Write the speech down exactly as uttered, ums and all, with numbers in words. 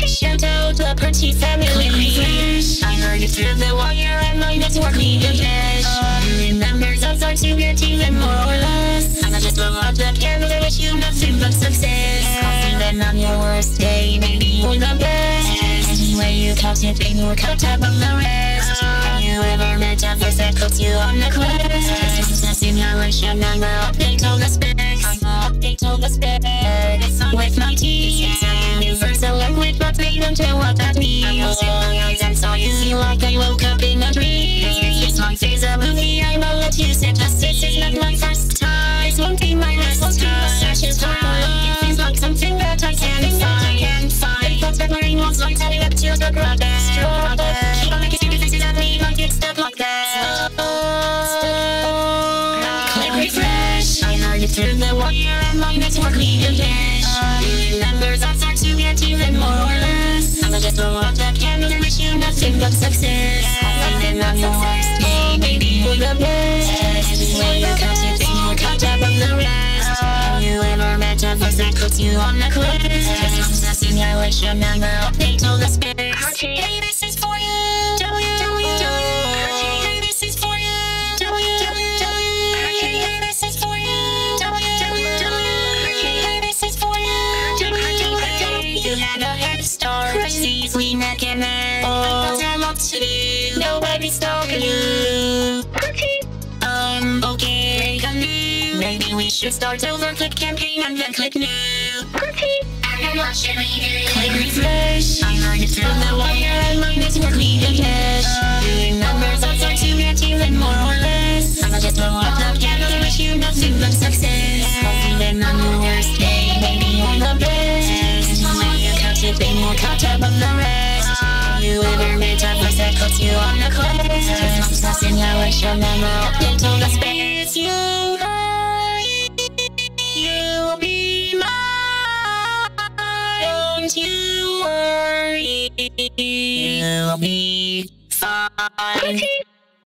Shout out the Perty family. I heard it through the wire and my network needed cash. Remember those are to get even more or less. And I just blow up the candle, I wish you nothing but success. Even on your worst day, maybe you're the best. Anyway you count it, ain't no count up of the rest. Have you ever met a verse that puts you on the quest? This is a simulation, I'm gonna update all the specs. I'm gonna update all the specs. With my teeth, it's a universal language, but they don't know what that means. I closed my eyes and saw you, feel like I woke up in a dream. It's my face a movie, I will let you sit. Just this is not my first time. This won't be my last time. Such as time. It feels like something that I can't find. Can't find. But the brain wants like telling up to the brothers. Keep on making stupid faces at me like it's stuck like that. Click refresh. I heard it through the wire and my network needed cash. Remember that's hard to get even more or less. I'ma just blow up that candle and wish you nothing but success. Even on your worst day, maybe you're the best. Anyway you count it, then you count up on the rest. Have you ever met a verse that puts you on the quest? This is a simulation, I'm gonna update all the specs. Hey, this is for you. W W W. Hey, this is for you. W W W. Hey, this is for you. W W W. Hey, this is for you. W W W. You had a head start. Crazy, sweet neck and neck. Oh, got a lot to do. Nobody's stalking you. Um, okay, maybe we should start over. Click campaign and then click new. Click refresh. I heard it through the wire and my network needed cash. Remember those are to get even more or less. I'ma just blow up the candle and wish you nothing but success. Even on your worst day, maybe you're the best. When you count it, then you'll count up on the rest. Have you ever met a verse that puts you on the quest? It's a simulation, I'ma update all the specs. You hurry, you'll be mine. Don't you worry, you'll be fine.